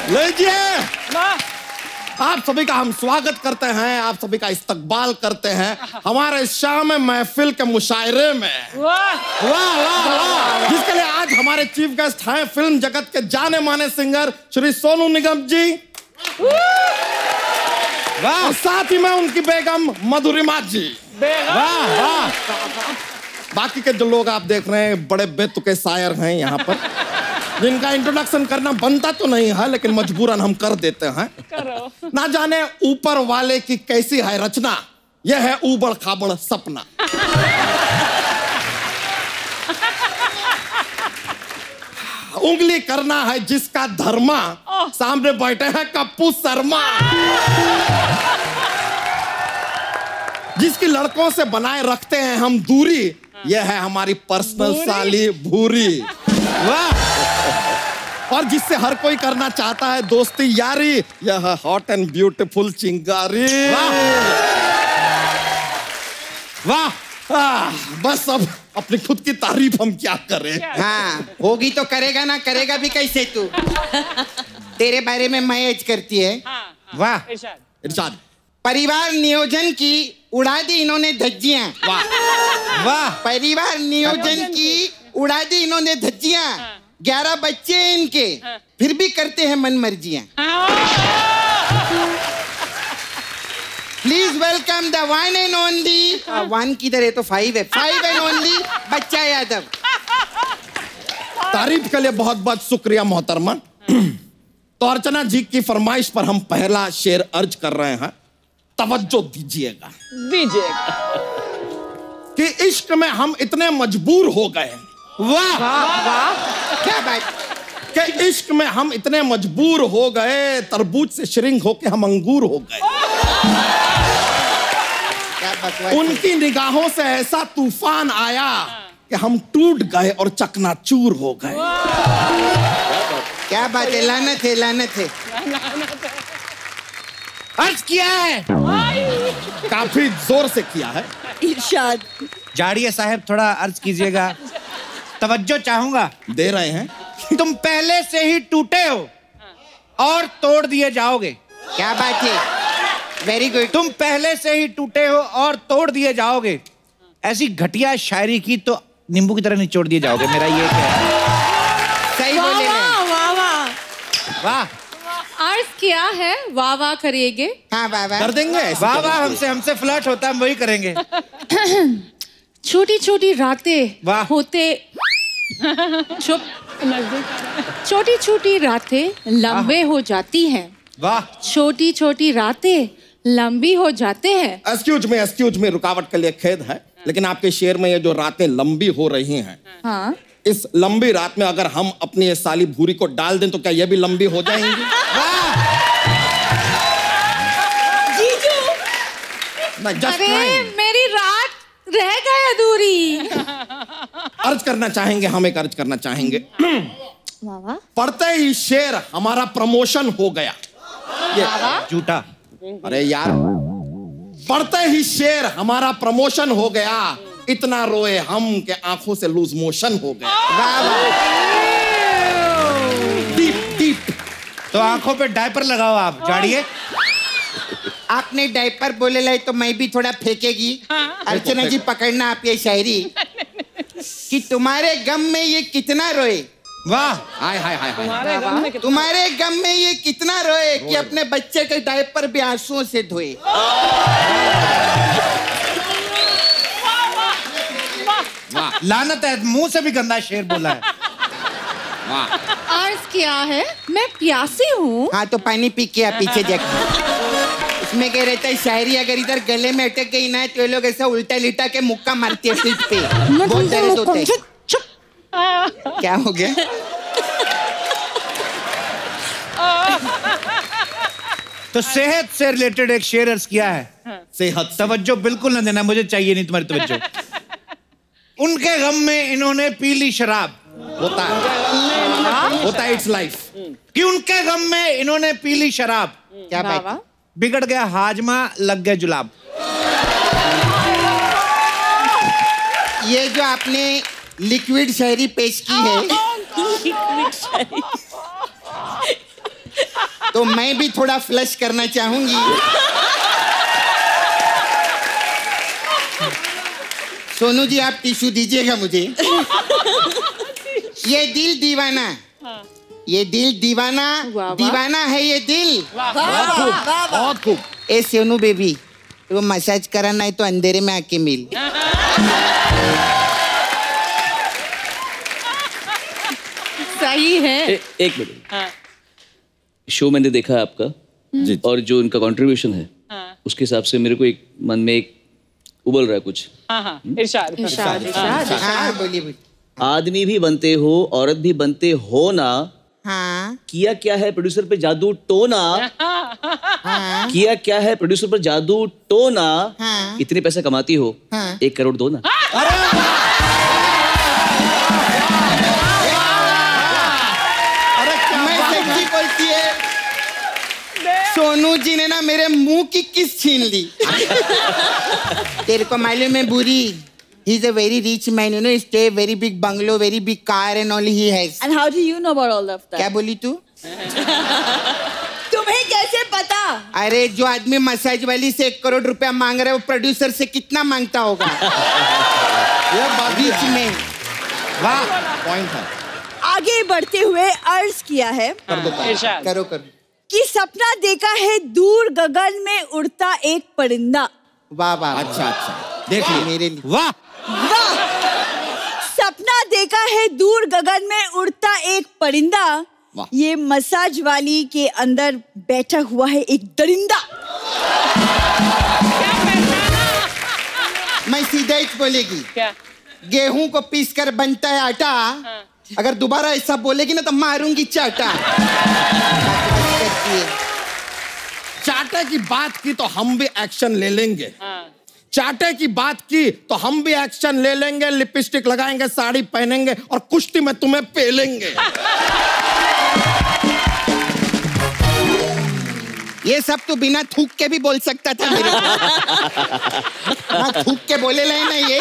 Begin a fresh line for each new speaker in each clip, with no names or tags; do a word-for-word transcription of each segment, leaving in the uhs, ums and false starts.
लीजिए, आप सभी का हम स्वागत करते हैं, आप सभी का इस्तकबाल करते हैं हमारे शाम महफिल के मुशायरे में। वाह वाह वाह वाह, जिसके लिए आज हमारे चीफ गेस्ट हैं फिल्म जगत के जाने माने सिंगर श्री सोनू निगम जी। वाह, साथ ही में उनकी बेगम मधुरिमा जी। वाह वाह, बाकी के जो लोग आप देख रहे हैं बड़े बेतुके शायर हैं यहाँ पर, जिनका इंट्रोडक्शन करना बनता तो नहीं है लेकिन मजबूरन हम कर देते हैं। करो। ना जाने ऊपर वाले की कैसी है रचना, यह है ऊबड़ खाबड़ सपना। उंगली करना है जिसका धर्मा, सामने बैठे हैं कप्पू शर्मा। जिसकी लड़कों से बनाए रखते हैं हम दूरी, यह है हमारी पर्सनल साली भूरी। वाह, और जिससे हर कोई करना चाहता है दोस्ती यारी, यह है हॉट एंड ब्यूटीफुल चिंगारी। वाह वाह, बस अब अपनी खुद की तारीफ हम क्या करें।
हाँ, होगी तो करेगा ना, करेगा भी कैसे तू। तेरे बारे में मैं एज करती है।
वाह, इरशाद।
परिवार नियोजन की उड़ा दी इन्होंने धज्जियां।
वाह वाह,
परिवार नियोजन की उड़ा दी इन्होंने धज्जियां। ग्यारह बच्चे हैं इनके, फिर भी करते हैं मन मर्जियां। Please welcome the one and only, one किधर है तो फाइव है, फाइव एंड ओनली बच्चा यादव।
तारीफ के लिए बहुत बहुत शुक्रिया मोहतरमा। तो अर्चना जी की फरमाइश पर हम पहला शेर अर्ज कर रहे हैं, तवज्जो दीजिएगा।
दीजिएगा
कि इश्क में हम इतने मजबूर हो गए। वाह
वाह, क्या बात।
कि इश्क में हम इतने मजबूर हो गए, तरबूज से श्रिंक होके हम अंगूर हो गए।
क्या बकवास।
उनकी निगाहों से ऐसा तूफान आया कि हम टूट गए और चकनाचूर हो गए।
क्या बात है, लानत है, लानत है।
अर्ज किया है,
काफी जोर से किया है।
इरशाद। जाड़िया साहब थोड़ा अर्ज कीजिएगा, तवज्जो चाहूंगा।
दे रहे हैं।
तुम पहले से ही टूटे हो और तोड़ दिए जाओगे।
क्या बात है, वेरी गुड।
तुम पहले से ही टूटे हो और तोड़ दिए जाओगे। ऐसी घटिया शायरी की तो नींबू की तरह निचोड़ दिए जाओगे। मेरा ये क्या है।
सही बोले।
वाह वाह वाह
वाह,
अर्ज किया है, वाह वाह करिएगे।
हाँ वाह वाह
कर देंगे।
वाह वाह, हमसे हमसे फ्लर्ट होता है, हम वही करेंगे।
छोटी छोटी रातें
वाह।
होते चुप छोटी छोटी रातें लंबे हो जाती हैं।
वाह,
छोटी छोटी रातें लंबी हो जाते हैं।
एक्सक्यूज में एक्सक्यूज में रुकावट के लिए खेद है, लेकिन आपके शेर में ये जो रातें लंबी हो रही हैं,
हाँ,
इस लंबी रात में अगर हम अपनी ये साली भूरी को डाल दें तो क्या ये भी लंबी हो जाएंगी?
जीजू,
अरे
मेरी रात रह गई अधूरी।
अर्ज करना चाहेंगे, हम एक अर्ज करना चाहेंगे।
वाह वाह,
पढ़ते ही शेर हमारा प्रमोशन हो गया। ये
झूठा।
अरे यार, पढ़ते ही शेर हमारा प्रमोशन हो गया। इतना रोए हम के आंखों से लूज मोशन हो गया। Deep deep.
तो आंखों पे डायपर लगाओ आप, जाड़िए।
आपने डायपर बोले लाई तो मैं भी थोड़ा फेंकेगी। अर्चना जी पकड़ना आप ये शायरी कि तुम्हारे गम में ये कितना रोए।
वाह,
हाय हाय हाय
तुम्हारे गम में कितना-
तुम्हारे गम में ये कितना रोए कि अपने बच्चे के डायपर भी आंसुओं से धोए।
वाह, लानत है, मुंह से भी गंदा शेर बोला है।
वाह,
अर्ज किया है, मैं प्यासी हूँ।
हाँ तो पानी पी के आप पीछे जाके। उसमें कह रहता है शायरी अगर इधर गले में अटक गई ना तो ये लोग ऐसा उल्टा लिटा के मुक्का मारती है पीठ पे। बहुत दर्द होते हैं। क्या हो गया?
तो सेहत से रिलेटेड एक शेर अर्ज किया है।
सेहत।
तवज्जो बिल्कुल न देना, मुझे चाहिए नहीं तुम्हारी तवज्जो। उनके गम में इन्होंने पी ली शराब।
होता है, होता है, इट्स लाइफ।
कि उनके गम में इन्होंने पी ली शराब।
क्या बात?
बिगड़ गया हाजमा, लग गए जुलाब।
ये जो आपने लिक्विड शायरी पेश की है, तो मैं भी थोड़ा फ्लश करना चाहूंगी। सोनू जी आप टिश्यू दीजिएगा मुझे। ये दिल दीवाना, ये दिल दीवाना, दीवाना है ये दिल।
बहुत खूब।
ए सोनू बेबी, वो मसाज कराना है तो अंधेरे में आके मिल।
सही है।
ए, एक मिनट, शो मैंने देखा आपका जी, और जो इनका कंट्रीब्यूशन है उसके हिसाब से मेरे को एक मन में एक उबल रहा है कुछ।
हाँ हाँ इरशाद
इरशाद इरशाद
हाँ बोलिए बोलिए।
आदमी भी बनते हो, औरत भी बनते हो ना।
हाँ
किया क्या है प्रोड्यूसर पे जादू टोना।
हाँ
किया क्या है प्रोड्यूसर पर जादू टोना।
हाँ।
इतने पैसे कमाती हो,
हाँ।
एक करोड़ दो ना।
मैं सच्ची बोलती है, सोनू जी ने ना मेरे मुंह की किस छीन ली। तेरे को मालूम है भूरी, he is a very rich man, you know, he stay very big bungalow, very big car and all he has.
And how do you know about all of that?
क्या बोली तू?
तुम्हें कैसे पता?
अरे जो आदमी मसाज वाली से एक करोड़ रुपया मांग रहा है वो प्रोड्यूसर से कितना मांगता होगा? ये बीच में
वाह पॉइंट है।
आगे बढ़ते हुए अर्ज किया है
इरशाद
करो करो।
कि सपना देखा है दूर गगन में उड़ता एक परिंदा।
वाह वाह।
अच्छा अच्छा देख ली
मेरे लिए
वाह।
वाह! सपना देखा है दूर गगन में उड़ता एक परिंदा, ये मसाज वाली के अंदर बैठा हुआ है एक दरिंदा।
मैं सीधा ही बोलेगी,
क्या?
गेहूं को पीस कर बनता है आटा।
हाँ।
अगर दोबारा ऐसा बोलेगी ना तो मारूंगी चाटा।
चाटे की बात की तो हम भी एक्शन ले लेंगे।
हाँ।
चाटे की बात की तो हम भी एक्शन ले लेंगे, लिपस्टिक लगाएंगे, साड़ी पहनेंगे और कुश्ती में तुम्हें पेलेंगे।
ये सब तो बिना थूक के भी बोल सकता था मेरे को। हाँ, थूक के बोले ले ना ये।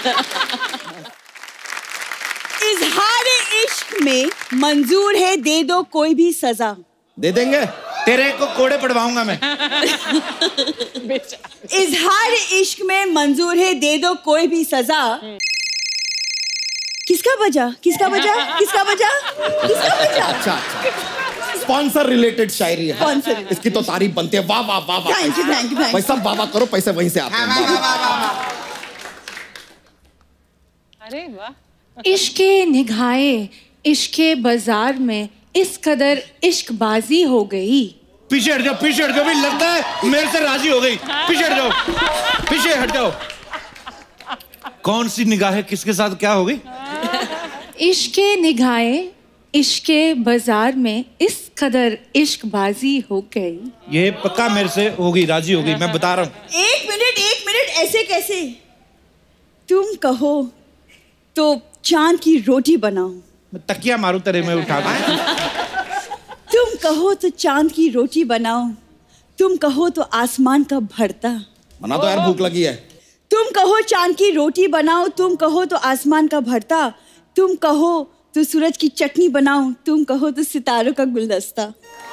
इजहार इश्क में मंजूर है दे दो कोई भी सजा।
दे देंगे।
तेरे को कोड़े पड़वाऊंगा मैं।
इजहार इश्क में मंजूर है दे दो कोई भी सजा। किसका बजा किसका बजा किसका बजा किसका बजा?
अच्छा अच्छा स्पॉन्सर रिलेटेड शायरी है।
Sponsor।
इसकी तो तारीफ बनती है। वाह वाह वाह वाह।
Thank you thank you thank
पैसा वाह वाह करो, पैसे वहीं से आते हैं।
वाह, वाह, वाह, वाह।
अरे वाह।
इश्के निगाहे इश्के बाजार में इस कदर इश्कबाजी हो गई।
पीछे हट जाओ, पीछे हट जाओ, भी लगता है मेरे से राजी हो गई। पीछे हट जाओ, पीछे हट जाओ। कौन सी निगाहें किसके साथ क्या हो गई?
इश्के निगाहे इश्के बाजार में इस कदर इश्कबाजी हो गई।
ये पक्का मेरे से होगी, राजी होगी, मैं बता रहा हूँ।
एक मिनट एक मिनट ऐसे कैसे? तुम कहो तो चांद की रोटी बनाओ।
मैं तकिया मारू तेरे में उठा के।
तुम कहो तो चांद की रोटी बनाओ, तुम कहो तो आसमान का भरता।
बना तो यार, भूख लगी है।
तुम कहो चांद की रोटी बनाओ, तुम कहो तो आसमान का भरता, तुम कहो तो सूरज की चटनी बनाओ, तुम कहो तो सितारों का गुलदस्ता।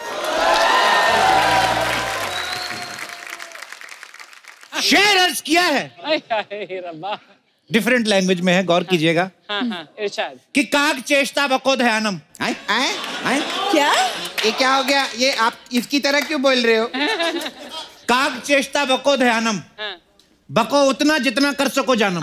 शेर अर्ज किया है, डिफरेंट लैंग्वेज में है, गौर कीजिएगा।
हाँ हाँ इरशाद
कि काग चेष्टा बको ध्यानम।
आए आए आए
क्या
ये क्या हो गया? ये आप इसकी तरह क्यों बोल रहे हो?
काग चेष्टा बको ध्यानम,
हाँ।
बको उतना जितना कर सको जानम।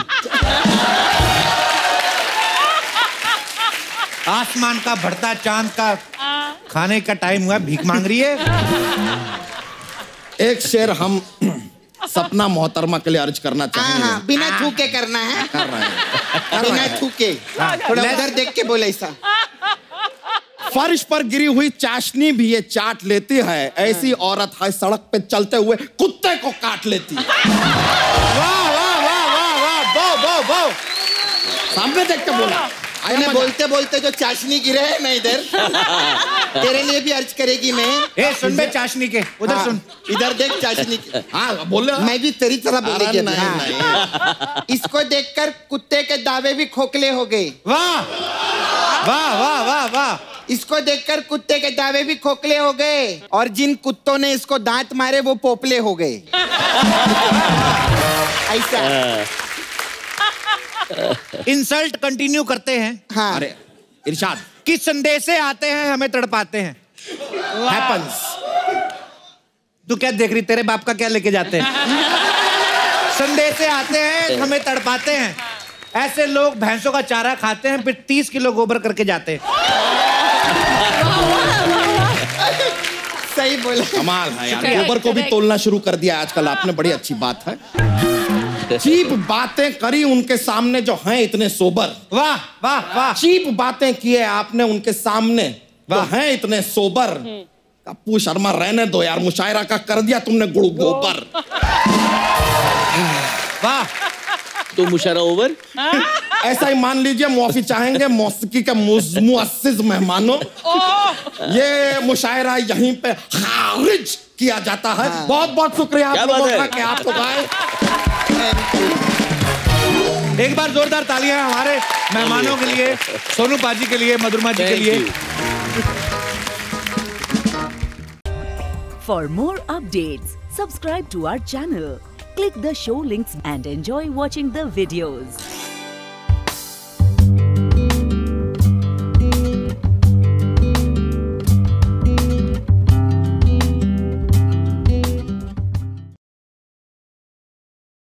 आसमान का भरता चांद का खाने का टाइम हुआ, भीख मांग रही है।
एक शेर हम सपना मोहतरमा के लिए अर्ज करना
हाँ
चाहेंगे।
हाँ, बिना थूके करना है।
कर रहे हैं।
बिना थूके, थोड़ा उधर देख के बोले ऐसा।
फर्श पर गिरी हुई चाशनी भी ये चाट लेती है, ऐसी औरत है सड़क पे चलते हुए कुत्ते को काट लेती है। वाह वाह वाह वाह वाह, बो बो बो। सामने देख के बोला।
मैंने बोलते बोलते जो चाशनी गिरे है ना इधर, तेरे लिए भी अर्ज करेगी मैं।
ए सुन बे चाशनी के, उधर
हाँ,
सुन,
इधर देख चाशनी के।
हाँ बोले।
मैं भी तेरी तरह बोलेगी।
नहीं,
हाँ।
नहीं।
इसको देखकर कुत्ते के दावे भी खोखले हो गए।
वाह वाह वाह वाह वाह।
इसको देखकर कुत्ते के दावे भी खोखले हो गए और जिन कुत्तों ने इसको दांत मारे वो पोपले हो गए। ऐसा
इंसल्ट कंटिन्यू करते हैं।
हाँ।
अरे इरशाद,
किस संदेशे आते हैं हमें तड़पाते हैं।
हैपन्स।
तू क्या देख रही, तेरे बाप का क्या लेके जाते हैं। संदेशे आते हैं हमें तड़पाते हैं। ऐसे लोग भैंसों का चारा खाते हैं फिर तीस किलो गोबर करके जाते हैं।
सही बोला।
कमाल है यार, गोबर को भी तोलना शुरू कर दिया आजकल आपने, बड़ी अच्छी बात है। चीप बातें करी उनके सामने जो हैं इतने सोबर।
वाह वाह वाह।
चीप बातें किए आपने उनके सामने जो हैं इतने सोबर। कप्पू शर्मा रहने दो यार, मुशायरा का कर दिया तुमने गुड़ गोबर।
वाह।
तो मुशायरा ओवर।
ऐसा ही मान लीजिए, मुआफी चाहेंगे मौसीकी के मुअस्सिस मेहमानों, ये मुशायरा यहीं पे खारिज किया जाता है। बहुत बहुत शुक्रिया आप लोगों का कि आप लोग आए।
एक बार जोरदार तालियां हमारे मेहमानों के लिए, सोनू पाजी के लिए, मधुरमा जी के लिए।
For more updates, subscribe to our channel, click the show links and enjoy watching the videos.